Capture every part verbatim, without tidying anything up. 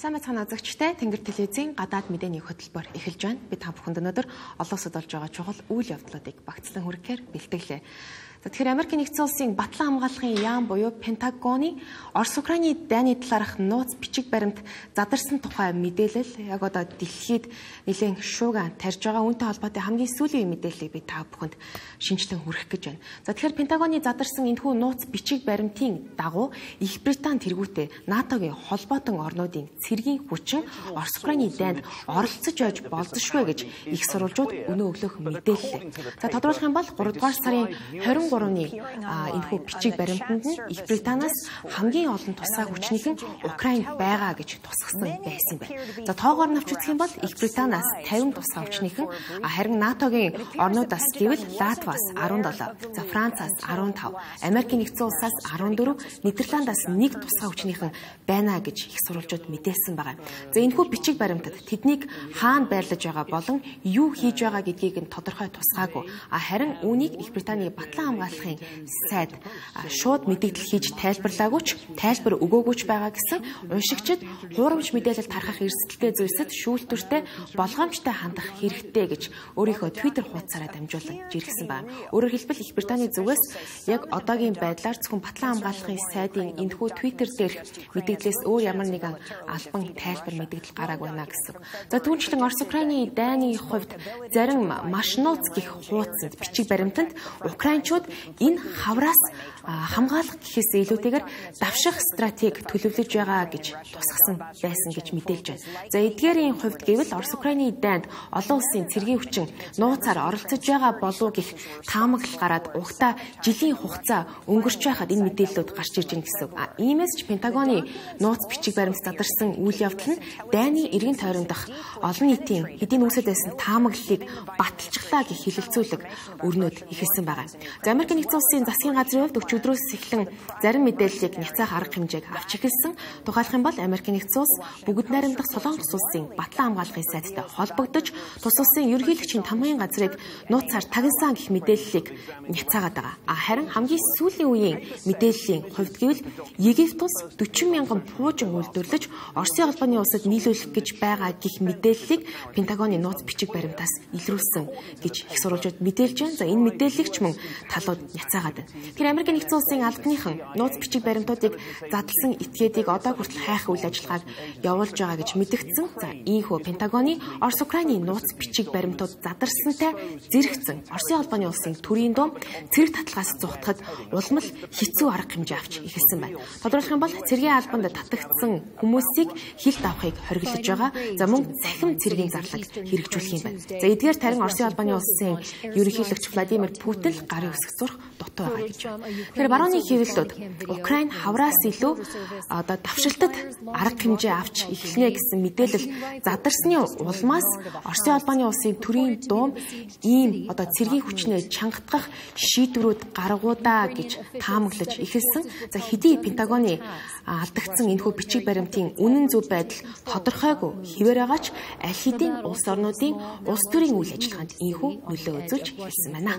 Сайн мэцхан азагчтай Тэнгэр телевизийн гадаад мэдээний хөтөлбөр эхэлж байна. Бид та бүхэнд өнөөдөр олон улсад болж байгаа чухал үйл явдлуудыг багцлан хүрэхээр бэлтгэлээ. Тэгэхээр Америкийн нэгдсэн улсын батлан хамгаалахын яам буюу Пентагоны Орос Украины дайны талаарх нууц бичиг баримт задарсан тухай мэдээлэл яг одоо дэлхийд нэлээд шууган тарьж байгаа үүнтэй холбоотой хамгийн сүүлийн мэдээллийг би та бүхэнд шинжлэн хүргэх гэж байна. За тэгэхээр Пентагоны задарсан энэхүү нууц бичиг баримтын дагуу Их Британи тэргүүтээ НАТОгийн холбоотон орнуудын цэргийн хүчин Орос Украины дайнд оролцож байж болзошгүй гэж их сурвалжууд өнөө өглөөх мэдээллээ. За тодруулах юм бол гурав дугаар сарын хорин гурвны энэхүү бичиг баримтанд нь Их Британаас хамгийн олон тусгай хүчнийхэн Украинд байгаа гэж тусгасан байсан байна. За тоогоор навч үзэх юм бол Их Британаас тавин тусгай хүчнийхэн харин НАТОгийн орнуудаас гэвэл Латвиас арван долоо, за Францаас арван тав, Америкийн нэгдсэн улсаас арван дөрөв, Нидерландаас нэг тусгай хүчнийхэн байна гэж их сурвалжууд мэдээлсэн байгаа. За энэхүү бичиг баримтад тэднийг хаана байрлаж байгаа болон юу хийж байгаа гэдгийг нь тодорхой тусгаагүй. Харин үүнийг Их Британий батлан хамгаалахын сайд шууд мэдээлэл хийж тайлбарлаагүй ч тайлбар өгөөгүй ч байгаа гэсэн уншигчид хуурамч мэдээлэл тархах эрсдэлтэй зүйлсэд шүүлтүртэй болгоомжтой хандах хэрэгтэй гэж өөрийнхөө Twitter хуудасаараа дамжуулан жиргсэн байна. Өөрөөр хэлбэл Их Британий зүгээс яг одоогийн байдлаар зөвхөн батлан хамгаалахын сайдын энэхүү Twitter дээрх мэдээлэлээс өөр ямар нэгэн албан тайлбар мэдээлэл гараагүй байна гэсэн. За түүнчлэн Орос Украины дайны хувьд зарим маш нууц гих хуудсанд бичиг баримтанд украинчууд энэ хавраас хамгаалах гэхээс илүүтэйгээр давших стратеги төлөвлөж байгаа гэж тусгасан байсан гэж мэдээлж байна. За эдгээрийн хувьд гэвэл Орос Украины дайнд олон улсын цэргийн хүчин нууцаар оролцож байгаа болов гэх таамаглал гараад угтаа жилийн хугацаа өнгөрч байхад энэ мэдээллүүд гарч ирж байна гэсэн. А иймээс ч Пентагоны нууц бичиг баримт задарсан үйл явдал нь дайны эргэн тойрон дах олон нийтийн хэдийн үүсэт байсан таамаглалыг баталчихлаа гэх хэлэлцүүлэг өрнөд ихэлсэн байгаа. За Америкийн нэгдсэн улсын засгийн газрын хувьд өчигдрөөс эхлэн зарим мэдээллийг няцаах арга хэмжээг авч эхэлсэн. Тухайлх юм бол Америкийн нэгдсэн улс бүгд найрамдах Солонгос улсын батлан хамгаалахын сайдтай холбогдож тус улсын ерөнхийлөгчийн тамгын газрыг нууцаар тагнасан гэх мэдээллийг няцаагаад байгаа. А харин хамгийн сүүлийн үеийн мэдээллийн хувьд гэвэл Египт улс дөрвөн мянган пуужин үйлдвэрлэж Оросын холбооны улсад нийлүүлэх гэж байгаа гэх мэдээллийг Пентагоны нууц бичиг баримтаас илрүүлсэн гэж их сурвалжууд мэдээлж байна. За энэ мэдээллийг ч мөн талууд няцаагаад байна. Тэгэхээр Америкийн нэгдсэн улсын албаныхан нууц бичиг баримтуудыг задлсан этгээдийг одоо хүртэл хайх үйл ажиллагааг явуулж байгаа гэж мэдэгдсэн. За ийхүү Пентагоны Орос Украины нууц бичиг баримтууд задарсантай зэрэгцэн Оросын холбооны улсын төрийн дом цэрэг татлагаас зугтахад улмал хэцүү арга хэмжээ авч эхэлсэн байна. Тодорхойлох юм бол цэргийн албанд татагдсан хүмүүсийг хилд авахыг хориглож байгаа. За мөн цахим цэргийн зарлаг хэрэгжүүлэх юм байна. За эдгээр тарин Оросын холбооны улсын ерөнхийлөгч Владимир Путин гарын үсэг зурх дутуу байгаа гэж байна. Тэгэхээр барууны хэвлэлүүд Украин хавраас илүү одоо давшилтад арга хэмжээ авч эхэлнэ гэсэн мэдээлэл задарсны улмаас Оросын холбооны улсын төрийн дуум ийм одоо цэргийн хүчнээ чангатгах шийдвэрүүд гаргуудаа гэж таамаглаж эхэлсэн. За хэдий Пентагоны алдагдсан энэхүү бичиг баримтын үнэн зөв байдал тодорхойгүй хэвээр байгаа ч аль хэдийн улс орнуудын улс төрийн үйл ажиллагаанд энэхүү нөлөө үзүүлж эхэлсэн байна.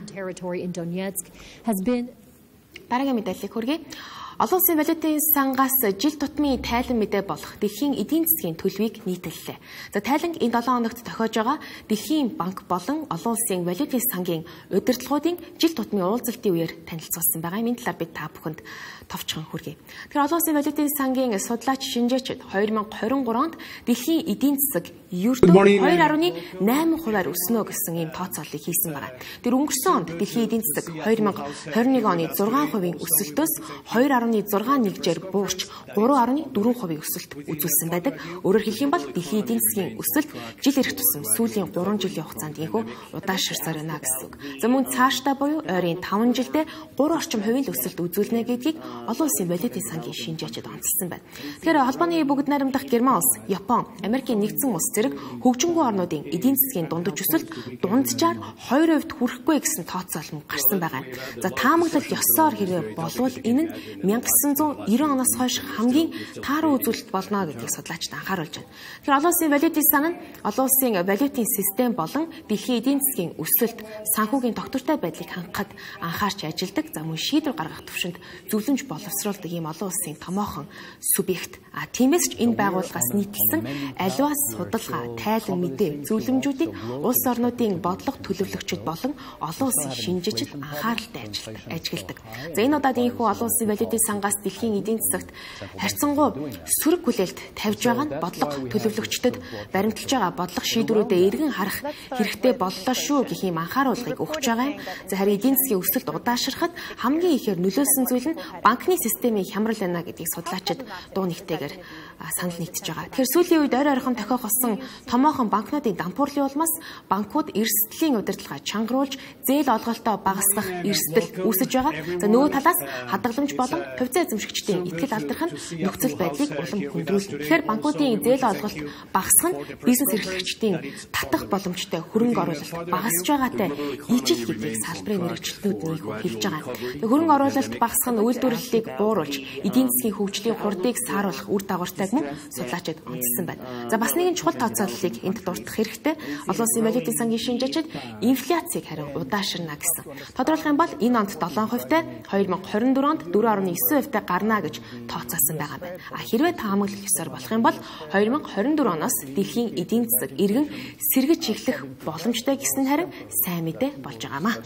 Дараагийн мэдээллийг хүргэе. Олон улсын валютын сангаас жил тутмын тайлан мэдээ болох дэлхийн эдийн засгийн төлөвийг нийтэллээ. За тайланг энэ долоо хоногт тохиож байгаа Дэлхийн банк болон олон улсын валютын сангийн удирдлагуудын жил тутмын уулзалтын үеэр танилцуулсан байгаа. Энэ талаар бид та бүхэнд товчхон хүргэе. Тэгэхээр олон улсын валютын сангийн судлаач шинжээчид хоёр мянга хорин гурав онд дэлхийн эдийн засаг ердөө хоёр арван найман хувиар өснө гэсэн ийм тооцооллыг хийсэн байгаа. Тэр өнгөрсөн онд дэлхийн эдийн засаг хоёр мянга хорин нэг оны зургаан хувийн өсөлтөөс хоёр арван зургаан нэгжээр буурч гурван арван дөрвөн хувийн өсөлт үзүүлсэн байдаг. Өөрөөр хэлэх юм бол дэлхийн эдийн засгийн өсөлт жил ирэх тусам сүүлийн гурван жилийн хугацаанд инхүү удаашрсаар байна гэсэн үг. За мөн цаашдаа буюу ойрын таван жилдээ гурван орчим хувийн өсөлт үзүүлнэ гэдгийг олон улсын валютын сангийн шинжээчид онцлсан байна. Тэгэхээр холбооны бүгд найрамдах Герман улс, Япон, Америкийн нэгдсэн улс зэрэг хөгжингүй орнуудын эдийн засгийн дундаж өсөлт дунджаар хоёр хувьд хүрэхгүй гэсэн тооцоол нь гарсан байгаа. За таамаглал ёсоор хэрэг болвол энэ нь мянга гэсэн зуун нэрвэн оноос хойш хамгийн тааруу үзүүлэлт болно гэдгийг судлаачид анхааруулж байна. Тэгэхээр олон улсын валютын сан нь олон улсын валютын систем болон дэлхийн эдийн засгийн өсөлт, санхүүгийн тогтвортой байдлыг хангахад анхаарч ажилладаг, за мөн шийдвэр гаргах төвшөнд зөвлөмж боловсруулдаг ийм олон улсын томоохон субъект. А тиймээс ч энэ байгууллагаас нийтэлсэн аливаа судалгаа, тайлан мэдээ, зөвлөмжүүдийг улс орнуудын бодлого төлөвлөгчид болон олон улсын шинжээчид анхааралтай ажигладаг. За энэ удаад ийхүү олон улсын валютын сангаас дэлхийн эдийн засагт харьцангуй сөрөг хүлээлт тавьж байгаа нь бодлого төлөвлөгчдөд баримталж байгаа бодлого шийдвэрүүдэд эргэн харах хэрэгтэй боллоо шүү гэх юм анхааруулгыг өгч байгаа юм. За харин эдийн засгийн өсөлт удаашрахад хамгийн ихээр нөлөөлсөн зүйл нь банкны системийн хямрал байна гэдгийг судлаачид дуу нэгтэйгээр санал нийтж байгаа. Тэгэхээр сүүлийн үед ойр ойрхон тохиогдсон томоохон банкнуудын дампуурлын улмаас банкуд эрсдлийн удирдлага чангаруулж зээл олголтоо багасгах эрсдэл үүсэж байгаа. За нөгөө талаас хадгаламж болон хувьцаа эзэмшигчдийн итгэл алдрах нь нөхцөл байдлыг улам хүндрүүлнэ. Тэгэхээр банкуудын зээл олголт багасгах нь бизнес эрхлэгчдийн татах боломжтой хөрөнгө оруулалт багасж байгаатай ижил гэдгийг салбарын мэргэжилтнүүд нэг хэлж байгаа. Хөрөнгө оруулалт багасгах нь үйлдвэрлэлийг бууруулж эдийн засгийн хөгжлийн хурдыг сааруулах үр дагавартай мөн судлаачид онцлсан байна. За бас нэгэн чухал тооцооллыг энд дурдах хэрэгтэй. Олон улсын валютын сангийн шинжээчид инфляцийг харин удаашрна гэсэн. Тодорхойлох юм бол энэ онд долоон хувьтай, хоёр мянга хорин дөрөв онд дөрвөн орон девять хувьтай гарна гэж тооцоолсон байгаа байна. А хэрвээ таамаглах ёсоор болох юм бол хоёр мянга хорин дөрөв оноос дэлхийн эдийн засаг иргэн сэргэж эхлэх боломжтой гэсэн харин сайн мэдээ болж байгаамаа.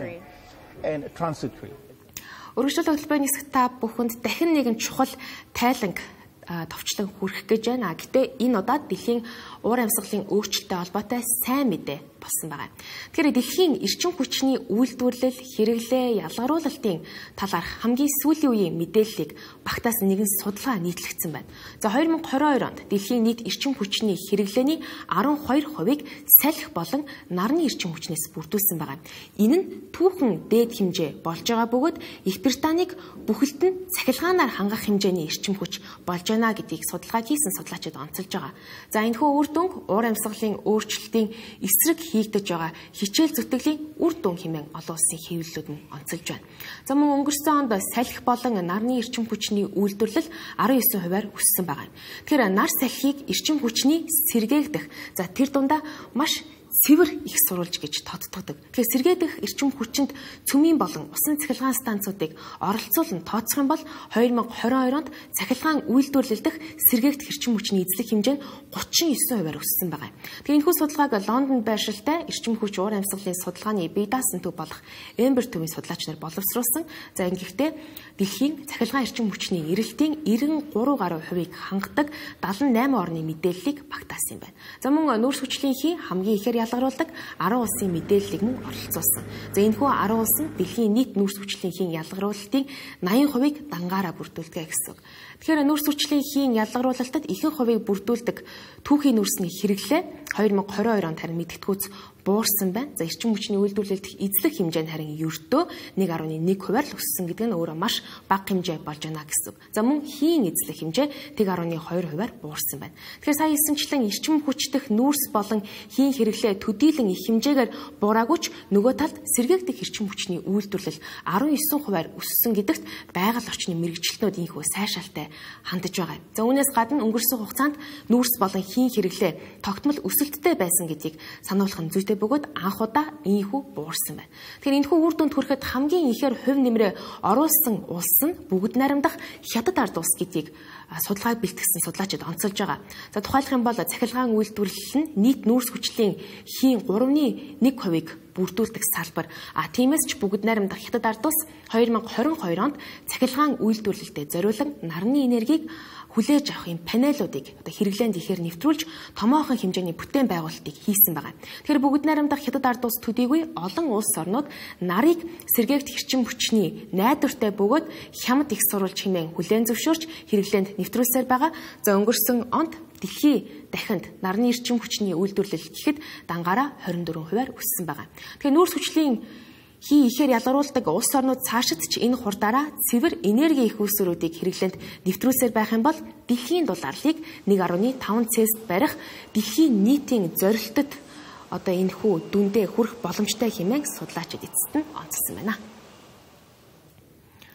Өргөжлөл хөтөлбөрийн нисэх та бүхэнд дахин нэгэн чухал тайланг товчлон хүрэх гэж байна. Гэтэ энэ удаад дэлхийн уур амьсгалын өөрчлөлттэй холбоотой сайн мэдээ болсон байгаа. Тэгэхээр дэлхийн эрчим хүчний үйлдвэрлэл, хэрэглээ, ялгаруулалтын талаарх хамгийн сүүлийн үеийн мэдээллийг багтаас нэгэн судалгаа нийтлэгдсэн байна. За хоёр мянга хорин хоёр онд дэлхийн нийт эрчим хүчний хэрэглээний арван хоёр хувийг салхи болон нарны эрчим хүчнээс бүрдүүлсэн байгаа. Энэ нь түүхэн дээд хэмжээ болж байгаа бөгөөд Их Британиг бүхэлд нь цахилгаанаар хангах хэмжээний эрчим хүч болж байна гэдгийг судалгаа хийсэн судлаачид онцолж байгаа. За энэхүү үр дүнг уур амьсгалын өөрчлөлтийн эсрэг хийгдэж байгаа хичээл зүтгэлийн үр дүн хэмээн олон улсын хэвлэлүүд нь онцолж байна. За мөн өнгөрсөн онд салхи болон нарны эрчим хүчний үйлдвэрлэл арван девять хувиар өссөн байгаа. Тэгэхээр нар салхийг эрчим хүчний сэргээгдэх, за тэр дундаа маш цэвэр их сурвалж гэж тодтогдог. Тэгэхээр сэргээгдэх эрчим хүчинд цөмийн болон усан цахилгаан станцуудыг оролцуулан тооцох юм бол хоёр мянга хорин хоёр онд цахилгаан үйлдвэрлэлдэх сэргээгдэх эрчим хүчний эзлэх хэмжээ нь гучин девять хувиар өссөн байгаа. Тэгэхээр энэхүү судалгааг Лондонд байршилтай эрчим хүч уур амьсгалын судалгааны бие даасан төв болох Эмбер төвийн судлаач нар боловсруулсан. За ингэхдээ дэлхийн цахилгаан эрчим хүчний эрэлтийн девяносто гурван гаруй хувийг хангадаг дагалан найман орны мэдээллийг багтаасан юм байна. За мөн нүүрс хүчлийнхээ хамгийн ихээр ялгаруулдаг арван улсын мэдээллийг мөн оролцуулсан. За энэхүү арван улс нь дэлхийн нийт нүүрс хүчлийнхээ ялгаруулалтын восемьдесят хувийг дангаараа бүрдүүлдэг гэсэн үг. Тэгэхээр нүүрс хүчлийнхээ ялгаруулалтад ихэнх хувийг бүрдүүлдэг түүхийн нүүрсний хэрэглээ хоёр мянга хорин хоёр онд харин мэдгэдэггүйц буурсан байна. За эрчим хүчний үйлдвэрлэлд эзлэх хэмжээ нь харин ердөө нэг гаруй нэг хувиар л өссөн гэдэг нь өөрөө маш бага хэмжээ болж байна гэсэн үг. За мөн хийн эзлэх хэмжээ нэг гаруй хоёр хувиар буурсан байна. Тэгэхээр сая хэлсэнчлэн эрчим хүчдэх нүүрс болон хийн хэрэглээ төдийлөн их хэмжээгээр буураагүй ч нөгөө талд сэргээгдэх эрчим хүчний үйлдвэрлэл арван девять хувиар өссөн гэдэгт байгаль орчны мэргэжилтнүүд ийхүү сайшаалтай хандж байгаа. За үүнээс гадна өнгөрсөн хугацаанд нүүрс болон хийн хэрэглээ тогтмол өсөлттэй байсан гэдгийг сануулах нь зүйтэй бөгөөд анх удаа ийхүү буурсан байна. Тэгэхээр энэхүү үр дүнд хүрэхэд хамгийн ихээр хувь нэмрээ оруулсан улс нь бүгд найрамдах Хятад ард улс гэдгийг судалгааг бэлтгэсэн судлаачид онцолж байгаа. За тухайлах юм бол цахилгаан үйлдвэрлэл нь нийт нүүрс хүчлийн хийн гуравны нэг хувийг бүрдүүлдэг салбар. А тиймээс ч бүгд найрамдах Хятад ард улс хоёр мянга хорин хоёр онд цахилгаан үйлдвэрлэлтэд зориулан нарны энергийг хүлээж авах юм панелуудыг одоо хэрэглээнд ихээр нэвтрүүлж томоохон хэмжээний бүтээн байгуулалтыг хийсэн байгаа. Тэгэхээр бүгд найрамдах Хятад ард улс төдийгүй олон улс орнууд нарыг сэргээгдэх эрчим хүчний найдвартай бөгөөд хямд их сурвалж хэмээн хүлээн зөвшөөрч хэрэглээнд нэвтрүүлсээр байгаа. За өнгөрсөн онд дэлхийн дахинд нарны эрчим хүчний үйлдвэрлэл гэхэд дангаараа хорин дөрвөн хувиар өссөн байгаа. Тэгэхээр нүүрс хүчлийн хий ихээр ялгаруулдаг улс орнууд цаашид ч энэ хурдаараа цэвэр энерги их үүсвэрүүдийг хэрэглээнд нэвтрүүлсээр байх юм бол дэлхийн дул арлыг нэг гаруй таван Цельсиуст барих дэлхийн нийтийн зорилтод одоо энэхүү дүндээ хүрэх боломжтой хэмээн судлаачид эцэст нь онцлсан байна.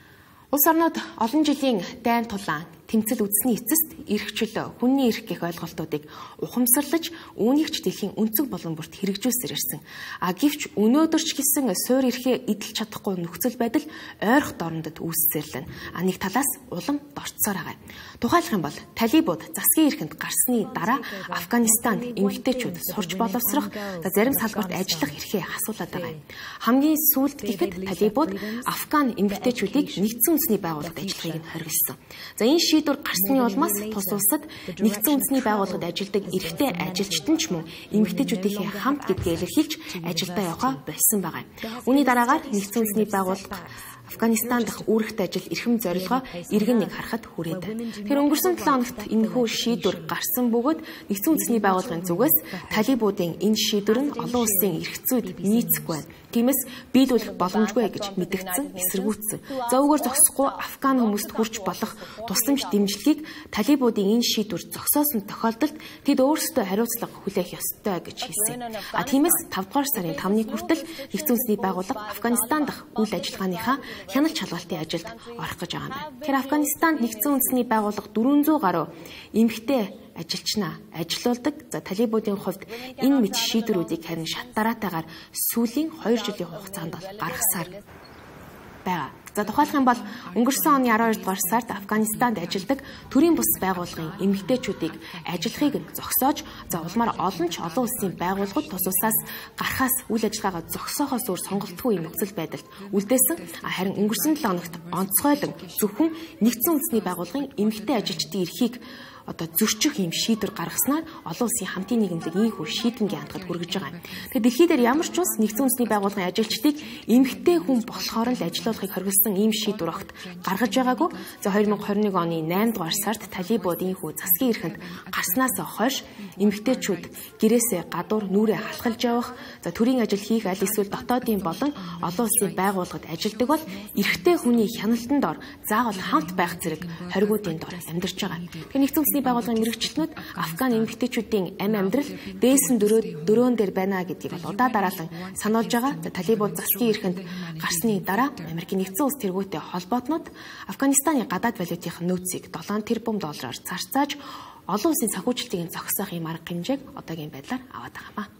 Улс орнууд олон жилийн дайн тулаан тэмцэл үзсний эцэст эрхчлөө хүний эрх гэх ойлголтуудыг ухамсарлаж үүнийг ч дэлхийн өнцөг болон бүрт хэрэгжүүлсээр ирсэн. А гэвч өнөөдөр ч гэсэн суур эрхээ эдэлж чадахгүй нөхцөл байдал ойрхон дорнодод үүсцээрлэн. А нэг талаас улам дорцсоор байгаа. Тухайлах юм бол талибууд засгийн эрхэнд гарсны дараа Афганистанд эмэгтэйчүүд сурч боловсрох, зарим салбарт ажиллах эрхээ асуулаад байгаа. Хамгийн сүүлд гэхэд талибууд Афган эмэгтэйчүүдийг нэгдсэн үндэсний байгууллагад ажиллахыг нь хориглосон. За энэ шийдвэр гарсны улмаас тус улсад нэгдсэн үндэсний байгууллагад ажилладаг эрэгтэй ажилчтан ч мөн эмэгтэйчүүдийнхээ хамт гэдгээ илэрхийлж ажилдаа явахаа болсон байгаа. Үүний дараагаар нэгдсэн үндэсний байгууллага Афганистан дахь үүрэгт ажил эрхэм зорилгоо иргэн нэг харахад хүрээд. Тэр өнгөрсөн долоо хоногт энэхүү шийдвэр гарсан бөгөөд нэгдсэн үндэсний байгууллагын зүгээс талибуудын энэ шийдвэр нь олон улсын эрх зүйд нийцэхгүй байна. Тиймээс биелүүлэх боломжгүй гэж мэдгдсэн, эсэргүүцсэн. За үүгээр зогсохгүй Афган хүмүүст хүрч болох тусламж дэмжлэгийг талибуудын энэ шийдвэр зогсоосон тохиолдолд тэд өөрсдөө хариуцлага хүлээх ёстой гэж хэлсэн. А тиймээс тавд дугаар сарын тамны хүртэл нэгдсэн үндэсний байгууллага Афганистан дахь үйл ажиллагааныхаа хяналт шалгалтын ажилд орох гэж байгаа юм байна. Тэр Афганистанд нэгдсэн үндэсний байгууллага дөрвөн зуун гаруй эмэгтэй ажилчнаа ажилуулдаг. За талибуудын хувьд энэ мэт шийдвэрүүдийг харин шат дараатайгаар сүүлийн хоёр жилийн хугацаанд бол гаргасаар байгаа. За тухайлах юм бол өнгөрсөн оны арван хоёр дугаар сард Афганистанд ажилладаг төрийн бус байгууллагын эмэгтэйчүүдийг ажиллахыг нь зогсоож, за улмаар олон ч олон улсын байгууллагууд тус улсаас гарахаас үйл ажиллагаагаа зогсоохоос өөр сонголтгүй юм нөхцөл байдалд үлдээсэн. Харин өнгөрсөн долоо хоногт онцгойлон зөвхөн нэгдсэн үндэсний байгууллагын эмэгтэй ажилчдын эрхийг одоо зөрчих юм шийдвэр гаргаснаар олон улсын хамтын нийгэмлэг ийхүү шийдэмгийн хандгад хүргэж байгаа. Тэгэхээр дэлхийд дээр ямар ч улс нэгдсэн үндэсний байгууллагын ажилчдыг эмэгтэй хүн болохоор л ажилуулахыг хориглосон ийм шийдвэр огт гаргаж байгаагүй. За хоёр мянган хорин нэг оны найман дугаар сард талибууд ийхүү засгийн эрхэнд гарснаас хойш эмэгтэйчүүд гэрээсээ гадуур нүрээ халахлж явах, за төрийн ажил хийх аль эсвэл дотоодын болон олон улсын байгууллагад ажилладаг бол эрэгтэй хүний хяналтанд ор заавал хамт байх зэрэг хоригуудын дор амьдарч байгаа. Тэгэхээр нэгдсэн байгууллагын мэрэгчлэнүүд Афган эмэгтэйчүүдийн амь амьдрал дээсэн дөрөө дөрөөн дээр байна гэдгийг бол удаа дараалан сануулж байгаа. Талибууд засгийн эрхэнд гарсны дараа Америкийн нэгдсэн улс тэргүүтэй холбоотнууд Афганистаны гадаад валютын нөөцийг долоон тэрбум доллараар зарцааж олон улсын санхүүжилтийг зогсоох юм арга хэмжээг одоогийн байдлаар аваад байгаа маа.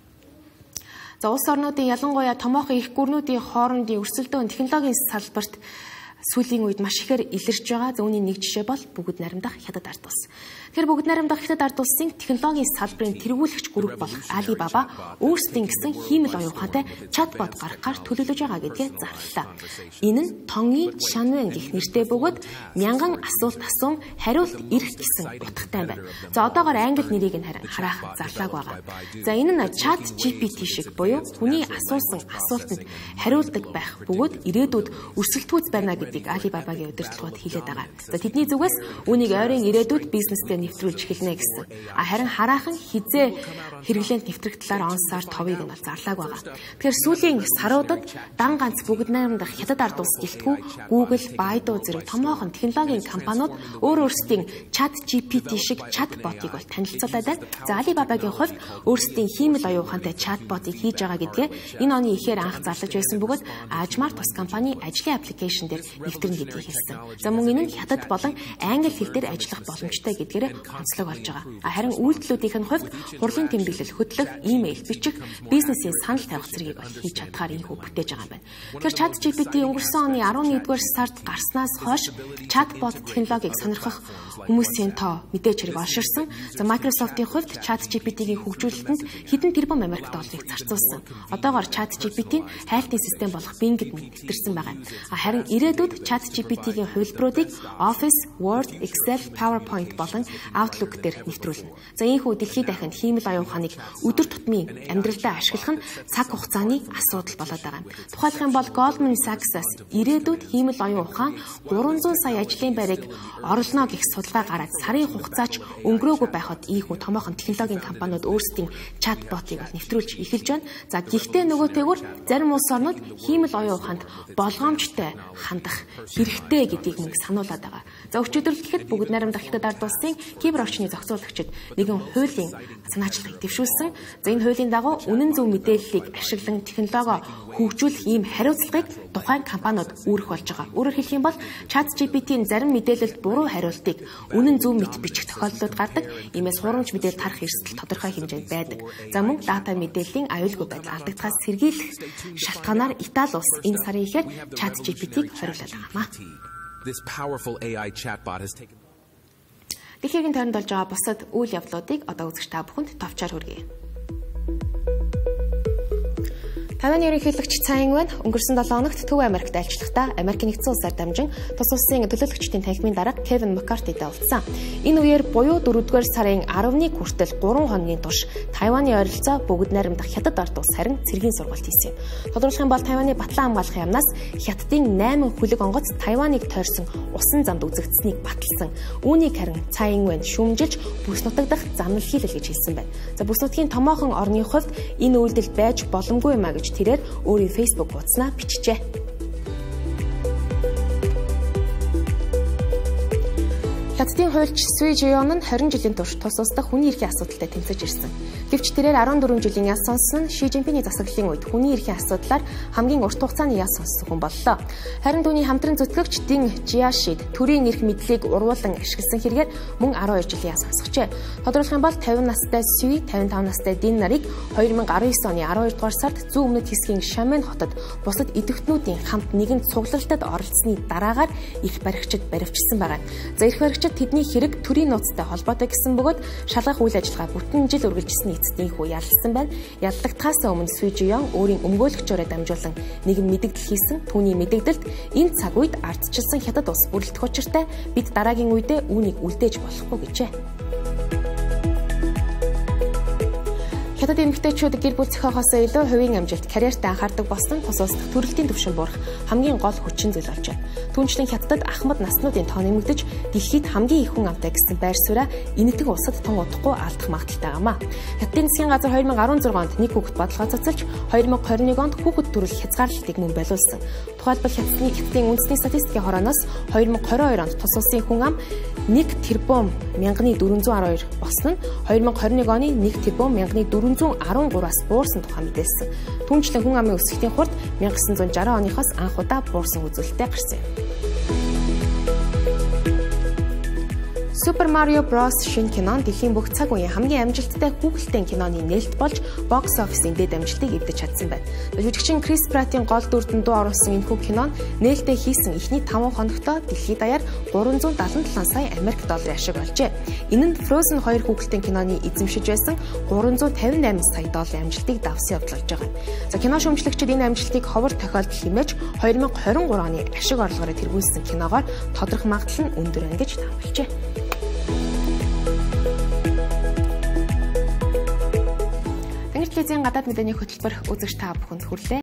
За улс орнуудын ялангуяа томоохон их гүрнүүдийн хоорондын өрсөлдөөн технологийн салбарт сүүлийн үед маш ихээр илэрч байгаа. За үүний нэг жишээ бол бүгд наримдах хятад ард улс. Тэгэхээр бүгд наримдах хятад ард улсын технологийн салбарын тэргүүлэгч групп болох Alibaba өөрсдийн гэсэн хиймэл оюун ухаантай чатбот гаргахаар төлөвлөж байгаа гэдгээ зарлалаа. Энэ нь Тонги Шанвэн гэх нэртэй бөгөөд мянган асуулт асуум хариулт ирэх гэсэн утгатай байна. За одоогоор англи нэрийг нь харах зарлааг байгаа. За энэ нь Chat джи пи ти шиг буюу хүний асуусан асуултанд хариулдаг байх бөгөөд ирээдүйд өрсөлдөхүйц байна гэдгийг Alibaba-гийн удирдлагууд хэлээд байгаа. За тэдний зүгээс үүнийг ойрын ирээдүйд бизнестэй нэвтрүүлж эхэлнэ гэсэн. Харин хараахан хизээ хэрэглээнд нэвтрэх талаар он сар товыг нь зарлааг байгаа. Тэгэхээр сүүлийн саруудад дан ганц бүгд наримдах хятад ард улс гэлтгүү Google, Baidu зэрэг томоохон технологийн компаниуд өөр өөрсдийн Chat джи пи ти шиг чатботыг бол танилцуулаад байна. За Alibaba-гийн хувьд өөрсдийн хиймэл оюун ухаантай чатботыг хийж байгаа гэдгээ энэ оны ихээр анх зарлаж байсан бөгөөд Ajmar тус компани ажлын аппликейшн дээр нэвтрэн гэдгийг хэлсэн. За мөн энэ нь хятад болон англи хэл дээр ажиллах боломжтой гэдгээр онцлог болж байгаа. Харин үйлдэлүүдийн хувьд хурлын тэмдэглэл, хөтлөх, имэйл, бичих, бизнесийн санал тавих зэргийг хийж чадхаар ийхүү бүтээж байгаа юм байна. Тэгэхээр Chat джи пи ти өнгөрсөн оны арван нэгдүгээр сард гарснаас хойш чатбот технологиг сонирхох хүмүүсийн тоо мэдээж хэрэг олширсан. За Microsoft-ийн хувьд Chat джи пи ти-гийн хөгжүүлэлтэнд хэдэн тэрбум Америк долларыг зарцуулсан. Одоогоор Chat джи пи ти хайлтын систем болох Bing-д нэвтэрсэн байгаа. Харин ирээдүйд Chat джи пи ти-гийн хувилбаруудыг Office, Word, Excel, PowerPoint болон Outlook дээр нэвтрүүлнэ. За ийхүү дэлхийд дахинд хиймэл оюун ухааныг өдөр тутмын амьдралдаа ашиглах нь цаг хугацааны асуудал болоод байгаа. Тухайлх юм бол Goldman Sachs-аас ирээдүйд хиймэл оюун ухаан гурван зуун сая ажлын байрыг орлоно гэх судалгаа гараад сарын хугацаач өнгөрөөгүй байхад ийхүү томоохон технологийн компаниуд өөрсдийн чатботыг нэвтрүүлж эхэлж байна. За гэхдээ нөгөөтэйгүр зарим улс орнууд хиймэл оюун ухаанд болгоомжтой хандах хэрэгтэй гэдгийг мөн сануулад байгаа. За өчигдөр гэхэд бүгд найрамдах Хятад ард улсын кибер орчны зохицуулагчид нэгэн хуулийн санаачлагыг дэвшүүлсэн. За энэ хуулийн дагуу үнэн зөв мэдээллийг ашиглан технологи хөгжүүлэх ийм хариуцлагыг тухайн компаниуд үүрэх болж байгаа. Өөрөөр хэлэх юм бол ChatGPT-ийн зарим мэдээлэлд буруу хариултыг үнэн зөв мэт бичих тохиолдлууд гардаг. Иймээс хурамч мэдээлэл тарах эрсдэл тодорхой хэмжээнд байдаг. За мөн дата мэдээллийн аюулгүй байдал алдагдахаас сэргийлэх шалтгаанаар Итали улс энэ сарын ихээр ChatGPT-г хориглоод байгаамаа. This powerful A I chatbot has taken Дэлхийн тойронд болж байгаа бусад үйл явдлуудыг одоо үзэгч та бүхэнд товчоор хүргэе. Тайваны ерөнхийлөгч Цай Инвэн өнгөрсөн долоо хоногт Төв Америкт айлчлахдаа Америкийн нэгдсэн улсаар дамжин тус улсын төлөөлөгчдийн танхимын дарга Кевин Маккартитай уулзсан. Энэ үеэр буюу дөрөвдүгээр сарын аравны хүртэл гурван хоногийн турш Тайваны ойролцоо бүгд найрамдах Хятад ард улс харин цэргийн сургалт хийсэн. Тодорхойлох юм бол Тайваны батлан хамгаалахын яамнаас Хятадын найман хүлэг онгоц Тайваныг тойрсон усан замд үзэгдсэнийг баталсан. Үүнийг харин Цай Инвэн шүүмжилж бүс нутаг дахь замнал хийлэл гэж хэлсэн байна. За бүс нутгийн томоохон орны хувьд энэ үйлдэл байж боломгүй юм а гэж тэрээр өөрийн Facebook хуудаснаа бичжээ. Хятадын хуульч Сүй Жион нь хорин жилийн турш тус улс дахь хүний эрхийн асуудалтай тэмцэж ирсэн. Гэвч тэрээр арван дөрвөн жилийн яс сонсон нь Ши Жинпиний засаглалын үед хүний эрхийн асуудлаар хамгийн урт хугацааны яс сонссон хүн боллоо. Харин түүний хамтран зүтгэгч Дин Жиашид төрийн эрх мэдлийг урвуулан ашигласан хэрэгээр мөн арван хоёр жилийн яс сонсгожээ. Тодорхойлох юм бол тавин настай Сүй, тавин таван настай Дин нарыг две тысячи девятнадцать оны аравдугаар дугаар сард зүүн өмнөд хэсгийн Шамен хотод бусад идэвхтнүүдийн хамт нэгэн цуглалтад оролцсны дараагаар их баригчид баривчилсан байгаа. За их баригчид тэдний хэрэг төрийн нууцтай холбоотой гэсэн бөгөөд шалгах үйл ажиллагаа бүтэн жил үргэлжилсэн эцэст инхүү ялсан байна. Яллагдахаас өмнө Сүй Жион өөрийн өмгөөлөгчөөрөө дамжуулан нэгэн мэдэгдэл хийсэн. Түүний мэдэгдэлд энэ цаг үед ардчилсан Хятад улс бүрэлдэх учиртай бид дараагийн үедээ үүнийг үлдээж болохгүй гэжээ. Хятад эмэгтэйчүүд гэр бүл зохиохоос илүү хувийн амжилт, карьерт анхаардаг болсон тус улс дахь төрөлтийн түвшин буурах хамгийн гол хүчин зүйл болж байна. Түүнчлэн Хятадд ахмад наснуудын тоо нэмэгдэж, дэлхийд хамгийн их хүн амтай гэсэн байр сууриа энэтхэг улсад тун удахгүй алдах магадaltaй байгаамаа. Хятадын засгийн газар две тысячи десять онд нэг хүүхэд бодлогоо цацалж, две тысячи двадцать one онд хүүхэд төрөл хязгаарлалтыг мөн болиулсан. Тухайлбал Хятадны Хятадын үндэсний статистикийн хорооноос две тысячи twenty-two онд тус улсын хүн ам one тэрбум one thousand four hundred two болсон нь две тысячи twenty-one оны one тэрбум one thousand four hundred thirteen-аас буурсан тухай мэдээлсэн. Түүнчлэн хүн амын өсөлтийн хурд one thousand nine hundred sixty оныхоос анх удаа буурсан үзүүлэлттэй гарсан. Super Mario Bros шинэ кинон дэлхийн бүх цаг үеийн хамгийн амжилттай хүүхэлдэйн киноны нээлт болж бокс офисын дэд амжилтыг эвдэж чадсан байна. Жүжигчин Крис Пратийн гол дүрдэн дуу оруулсан энэхүү кинон нээлттэй хийсэн эхний таван хоногтоо дэлхийд даяар three hundred seventy-seven сая Америк долларын ашиг олжээ. Энэ нь Frozen two хүүхэлдэйн киноны эзэмшиж байсан three hundred fifty-eight сая долларын амжилтыг давсан явдал болж байгаа. За кино шүүмжлэгчид энэ амжилтыг ховор тохиолдол хэмээж twenty twenty-three оны ашиг орлогоор тэргүүлсэн киногоор тодрох магадлал нь өндөр байна гэж таамаглажээ. Тэнгэртлэзийн гадаад мэдээний хөтөлбөр үзэгч та бүхэнд хүрлээ.